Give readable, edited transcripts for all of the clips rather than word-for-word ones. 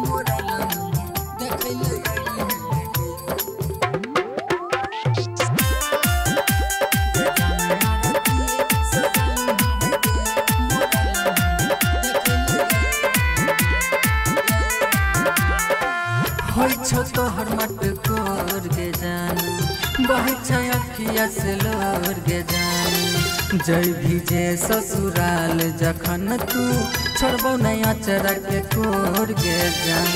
तोहर मटकोर गे जान बहे अखिया से लोर गे जान जय भीजे ससुराल जखन तू छोड़बो नया चरा के कोर गे जान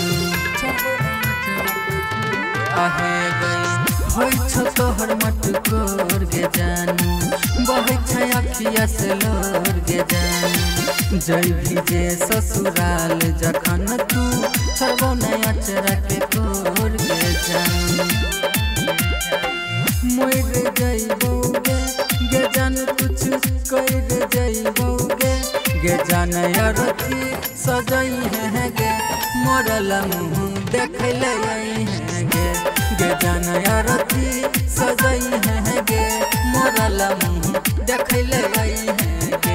आहे गई तोहर मटकोर गे जान बहे अखिया से लोर गे जान जय भीजे ससुराल जखन तू छोड़बो नया चरा के कोर गे जान मोर जइबोगे गे जान कुछ कर जइबोगे गे जान अरथी सजई है गे मोरल मुँह देखले है गे जान अरथी सजई है गे मोरल मुँह देखले है गे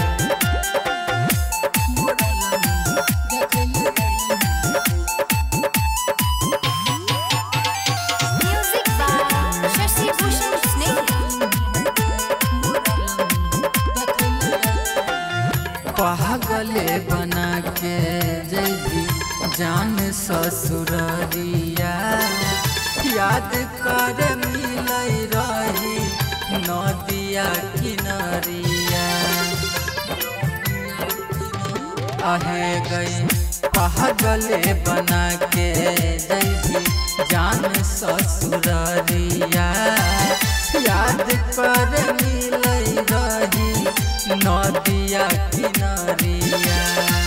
पागले बना के जैबी जान ससुरिया याद कर मिल रही नदिया किनारिया आहे गई पागले बना के जैबी जान ससुरिया याद कर मिल रही नदिया किनारिया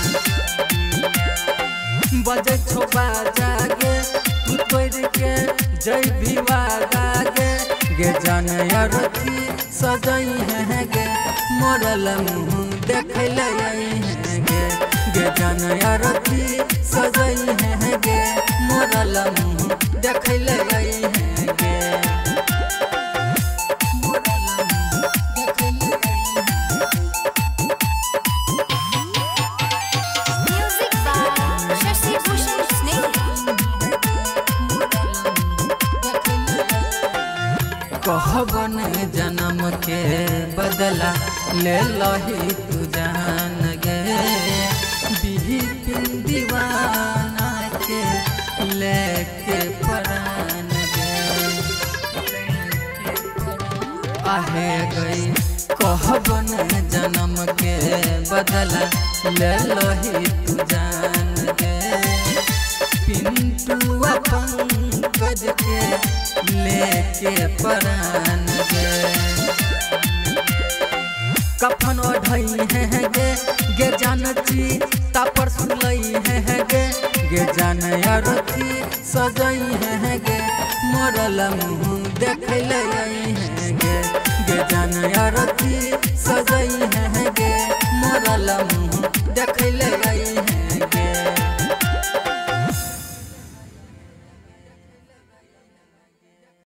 बजे छोबा जागे तू तोड़ के जय भीवा गागे गे जान अरथी सजई है गे मोरल मुँह देखले है गे जान अरथी सजई है गे मोरल मुँह देखले है गे कहबन जन्म के बदला ले लही तू जान गे बिपिन दीवाना के लेके परान गे आहे गई कहबन जन्म के बदला ले लही तू जान गे पिंटू पंकज के लेके परान गे कफन ओढ़ई है गे जानची तापर सुलई है गे जान अरथी सजई है गे मोरल मुँह देखले है गे जान अरथी सजई है